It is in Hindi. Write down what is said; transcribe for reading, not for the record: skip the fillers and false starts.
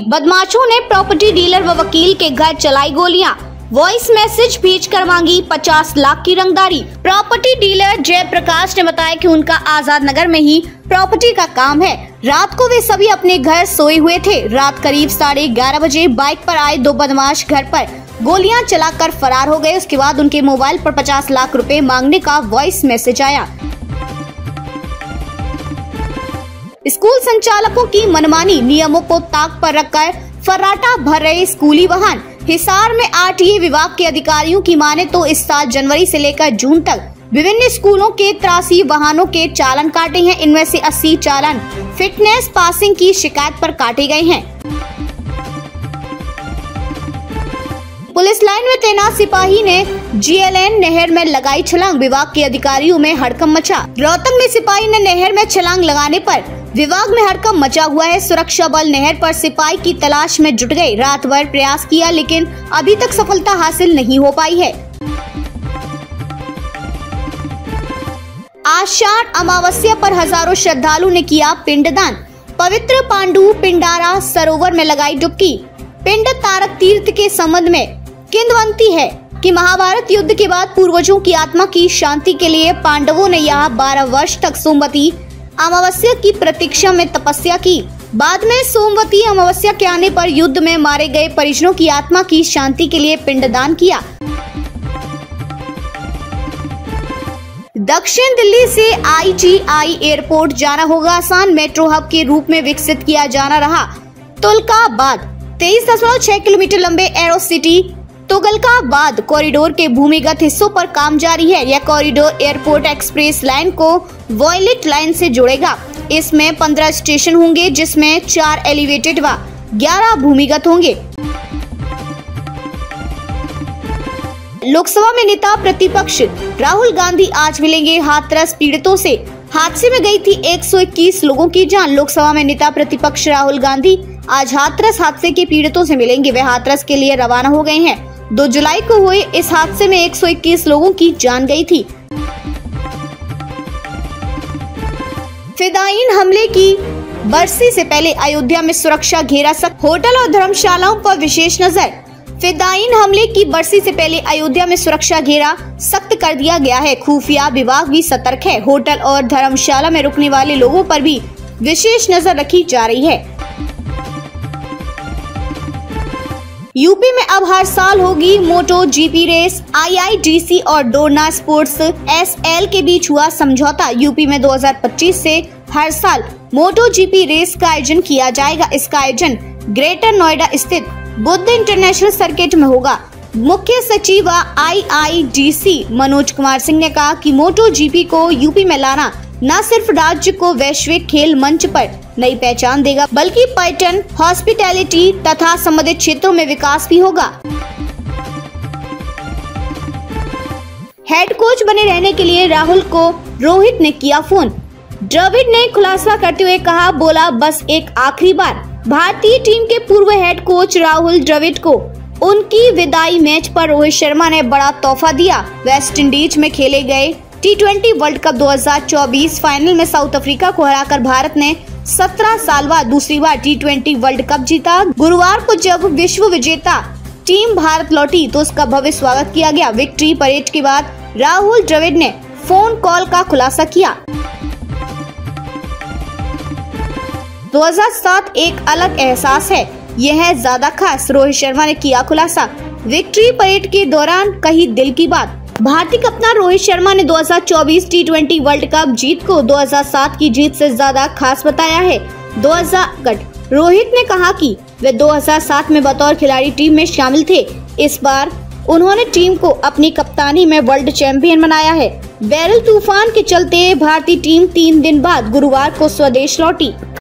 बदमाशों ने प्रॉपर्टी डीलर व वकील के घर चलाई गोलियां, वॉइस मैसेज भेजकर मांगी 50 लाख की रंगदारी। प्रॉपर्टी डीलर जयप्रकाश ने बताया कि उनका आजाद नगर में ही प्रॉपर्टी का काम है। रात को वे सभी अपने घर सोए हुए थे। रात करीब 11:30 बजे बाइक पर आए दो बदमाश घर पर गोलियां चलाकर फरार हो गए। उसके बाद उनके मोबाइल पर 50 लाख रुपए मांगने का वॉइस मैसेज आया। स्कूल संचालकों की मनमानी, नियमों को ताक पर रखकर फर्राटा भर रहे स्कूली वाहन। हिसार में आरटीए विभाग के अधिकारियों की माने तो इस साल जनवरी से लेकर जून तक विभिन्न स्कूलों के 83 वाहनों के चालान काटे हैं। इनमें से 80 चालान फिटनेस पासिंग की शिकायत पर काटे गए हैं। पुलिस लाइन में तैनात सिपाही ने GLN नहर में लगाई छलांग, विभाग के अधिकारियों में हड़कंप मचा। रोहतक में सिपाही ने नहर में छलांग लगाने पर विभाग में हड़कंप मचा हुआ है। सुरक्षा बल नहर पर सिपाही की तलाश में जुट गए। रात भर प्रयास किया लेकिन अभी तक सफलता हासिल नहीं हो पाई है। आषाढ़ अमावस्या पर हजारों श्रद्धालु ने किया पिंडदान। पवित्र पांडु पिंडारा सरोवर में लगाई डुबकी। पिंड तारक तीर्थ के संबंध में किंवदंती है कि महाभारत युद्ध के बाद पूर्वजों की आत्मा की शांति के लिए पांडवों ने यहाँ 12 वर्ष तक सोमवती अमावस्या की प्रतीक्षा में तपस्या की। बाद में सोमवती अमावस्या के आने पर युद्ध में मारे गए परिजनों की आत्मा की शांति के लिए पिंडदान किया। दक्षिण दिल्ली से IGI एयरपोर्ट जाना होगा आसान। मेट्रो हब के रूप में विकसित किया जाना रहा तुगलकाबाद। 23.6 किलोमीटर लंबे एरो सिटी तुगलकाबाद कॉरिडोर के भूमिगत हिस्सों पर काम जारी है। यह कॉरिडोर एयरपोर्ट एक्सप्रेस लाइन को वॉयलेट लाइन से जोड़ेगा। इसमें 15 स्टेशन होंगे जिसमें 4 एलिवेटेड व 11 भूमिगत होंगे। लोकसभा में नेता प्रतिपक्ष राहुल गांधी आज मिलेंगे हाथरस पीड़ितों से। हादसे में गई थी 121 लोगों की जान। लोकसभा में नेता प्रतिपक्ष राहुल गांधी आज हाथरस हादसे के पीड़ितों से मिलेंगे। वे हाथरस के लिए रवाना हो गए हैं। 2 जुलाई को हुए इस हादसे में 121 लोगों की जान गई थी। फिदायीन हमले की बरसी से पहले अयोध्या में सुरक्षा घेरा सख्त। होटल और धर्मशालाओं पर विशेष नजर। फिदायीन हमले की बरसी से पहले अयोध्या में सुरक्षा घेरा सख्त कर दिया गया है। खुफिया विभाग भी सतर्क है। होटल और धर्मशाला में रुकने वाले लोगों पर भी विशेष नजर रखी जा रही है। यूपी में अब हर साल होगी मोटो GP रेस। IIDC और डोरना स्पोर्ट्स SL के बीच हुआ समझौता। यूपी में 2025 से हर साल मोटो GP रेस का आयोजन किया जाएगा। इसका आयोजन ग्रेटर नोएडा स्थित बुद्ध इंटरनेशनल सर्किट में होगा। मुख्य सचिव IIDC मनोज कुमार सिंह ने कहा कि मोटो GP को यूपी में लाना न सिर्फ राज्य को वैश्विक खेल मंच पर नई पहचान देगा बल्कि पर्यटन, हॉस्पिटैलिटी तथा संबंधित क्षेत्रों में विकास भी होगा। हेड कोच बने रहने के लिए राहुल को रोहित ने किया फोन। द्रविड़ ने खुलासा करते हुए कहा, बोला बस एक आखिरी बार। भारतीय टीम के पूर्व हेड कोच राहुल द्रविड़ को उनकी विदाई मैच पर रोहित शर्मा ने बड़ा तोहफा दिया। वेस्ट इंडीज में खेले गए T20 वर्ल्ड कप 2024 फाइनल में साउथ अफ्रीका को हराकर भारत ने 17 साल बाद दूसरी बार T20 वर्ल्ड कप जीता। गुरुवार को जब विश्व विजेता टीम भारत लौटी तो उसका भव्य स्वागत किया गया। विक्ट्री परेड के बाद राहुल द्रविड़ ने फोन कॉल का खुलासा किया। 2007 एक अलग एहसास है, यह है ज्यादा खास। रोहित शर्मा ने किया खुलासा। विक्ट्री परेड के दौरान कही दिल की बात। भारतीय कप्तान रोहित शर्मा ने 2024 T20 वर्ल्ड कप जीत को 2007 की जीत से ज्यादा खास बताया है। रोहित ने कहा कि वे 2007 में बतौर खिलाड़ी टीम में शामिल थे। इस बार उन्होंने टीम को अपनी कप्तानी में वर्ल्ड चैंपियन बनाया है। बैरल तूफान के चलते भारतीय टीम 3 दिन बाद गुरुवार को स्वदेश लौटी।